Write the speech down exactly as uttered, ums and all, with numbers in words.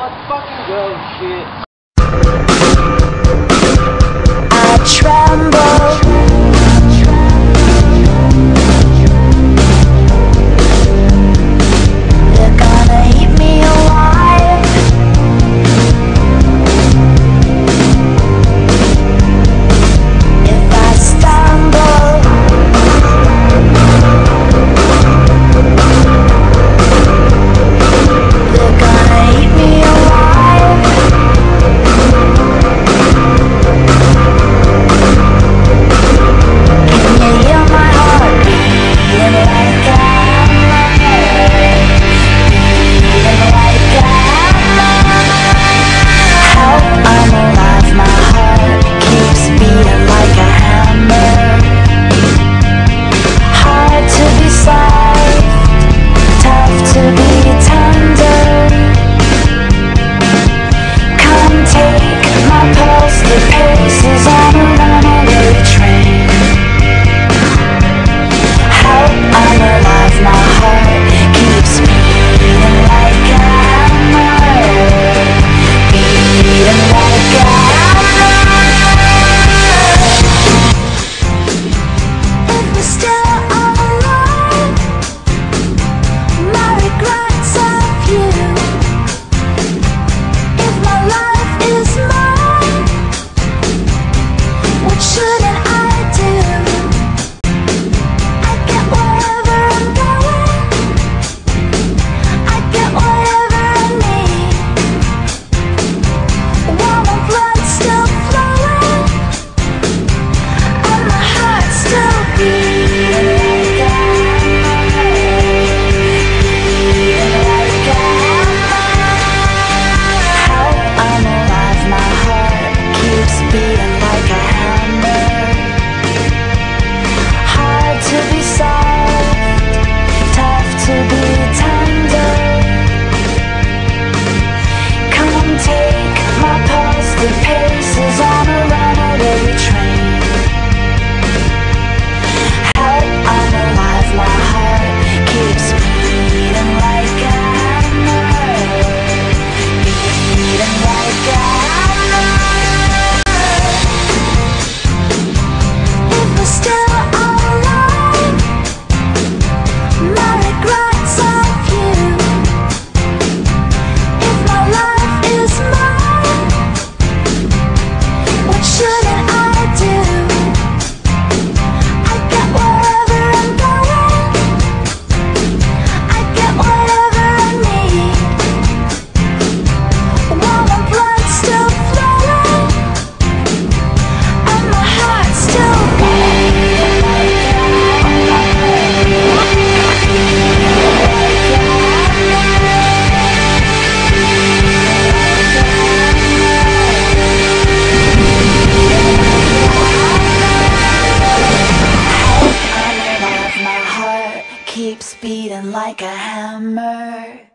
let's fucking go, shit. I tremble. They're gonna eat me alive. If I stumble, they're gonna eat me alive. Can you hear my heart beating like a hammer? Beating like a hammer. Help, I'm alive, my heart keeps beating like a hammer. Hard to be soft, tough to be tender. Come take my pulse, the paces on a runaway train. Help, I'm alive, my heart keeps beating like a hammer. Beating like a hammer. If we're still alive, my regrets of you. If my life is mine, what shouldn't I do? I get wherever I'm going, I get whatever I need. While my blood's still flowing, and my heart's still beating like a hammer. Beating like a hammer. Help, I'm alive, my heart keeps beating like a hammer. Hard to be soft, tough to be tender. Come take my pulse, the paces on a runaway train. Help, I'm alive, my heart keeps beating like a hammer. Beating like a hammer. If we're still alive, my regrets of you. If my life is mine, what shouldn't I do? I get wherever I'm going, I get whatever I need. While my blood's still flowing, and my heart's still beating like a hammer. I'm alive, my heart keeps beating like a hammer.